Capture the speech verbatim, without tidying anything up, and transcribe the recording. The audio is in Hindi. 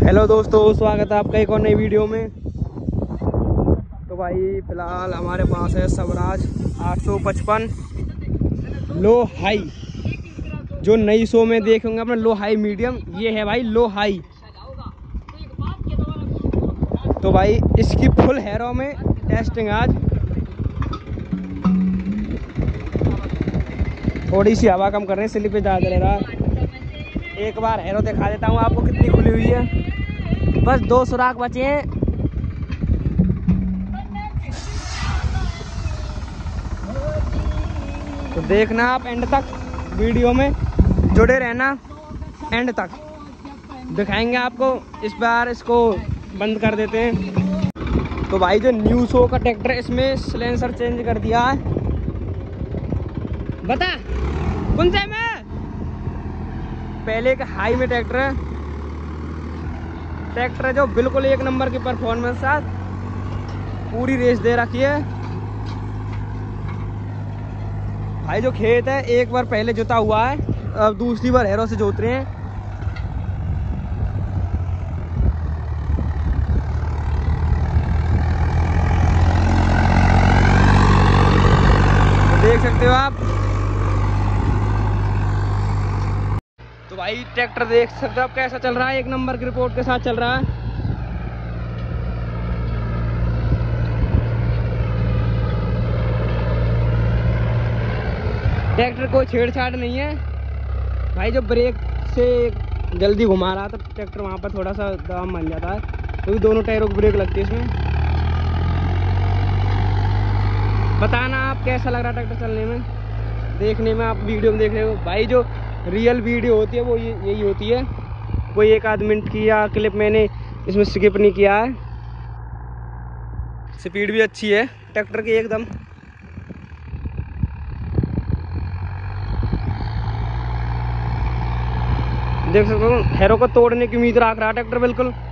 हेलो दोस्तों, स्वागत है आपका एक और नई वीडियो में। तो भाई फिलहाल हमारे पास है स्वराज आठ सौ पचपन लो हाई, जो नई शो में देखेंगे अपना लो हाई मीडियम, ये है भाई लो हाई। तो भाई इसकी फुल हैरो में टेस्टिंग आज। थोड़ी सी हवा कम कर रहे हैं, स्लिप पे ज़्यादा ले रहा है। एक बार हैरो दिखा देता हूँ आपको कितनी खुली हुई है। बस दो सुराख बचे हैं। तो देखना आप एंड तक, वीडियो में जुड़े रहना एंड तक, दिखाएंगे आपको। इस बार इसको बंद कर देते हैं। तो भाई जो न्यू शो का ट्रैक्टर, इसमें सिलेंसर चेंज कर दिया है। बता कौन से में पहले का हाई में ट्रैक्टर है, ट्रैक्टर है जो बिल्कुल एक नंबर की परफॉर्मेंस साथ पूरी रेस दे रखी है। भाई जो खेत है एक बार पहले जोता हुआ है, अब दूसरी बार हैरो से जोत रहे हैं। तो देख सकते हो आप। तो भाई ट्रैक्टर देख सकते हो आप कैसा चल रहा है, एक नंबर की रिपोर्ट के साथ चल रहा है। ट्रैक्टर कोई छेड़छाड़ नहीं है भाई। जो ब्रेक से जल्दी घुमा रहा था ट्रैक्टर, वहाँ पर थोड़ा सा दाम बन जाता है, क्योंकि तो दोनों टायरों की ब्रेक लगती है इसमें। बताना आप कैसा लग रहा ट्रैक्टर चलने में, देखने में। आप वीडियो में देख रहे हो भाई, जो रियल वीडियो होती है वो ये यही होती है। कोई एक आध मिनट की या क्लिप मैंने इसमें स्किप नहीं किया है। स्पीड भी अच्छी है ट्रैक्टर की एकदम। देख सकते हो हैरो को तोड़ने की उम्मीद रख रहा है ट्रैक्टर बिल्कुल।